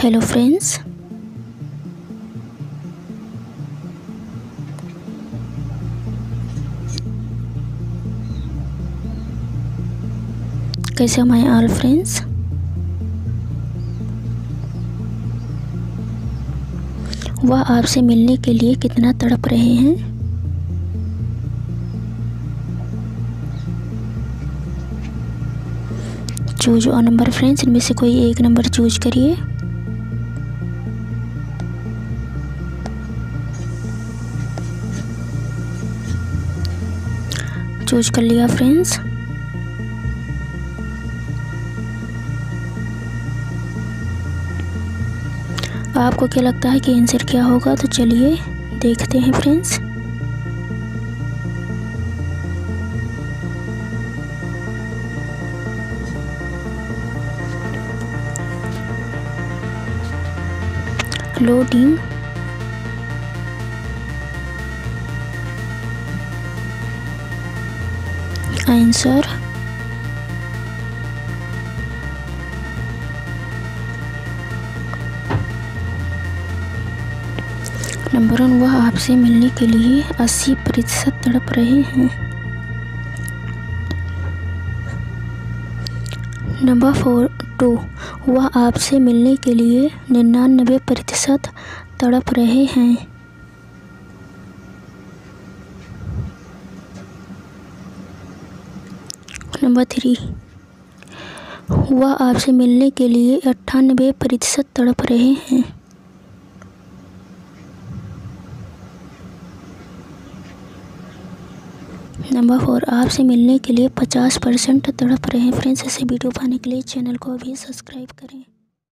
Hello friends, कैसे हो my all friends. वह आपसे मिलने के लिए कितना तड़प रहे हैं। चूज अ नंबर फ्रेंड्स, इनमें से कोई एक नंबर चूज करिए। चूज कर लिया फ्रेंड्स। आपको क्या लगता है कि आंसर क्या होगा? तो चलिए देखते हैं फ्रेंड्स। लोडिंग। आंसर नंबर 1, वह आपसे मिलने के लिए 80% तड़प रहे हैं। नंबर 2, वह आपसे मिलने के लिए 99% तड़प रहे हैं। नंबर 3, वह आपसे मिलने के लिए 98% तड़प रहे हैं। नंबर 4, आपसे मिलने के लिए 50% तड़प रहे हैं। फ्रेंड्स, ऐसे वीडियो पाने के लिए चैनल को अभी सब्सक्राइब करें।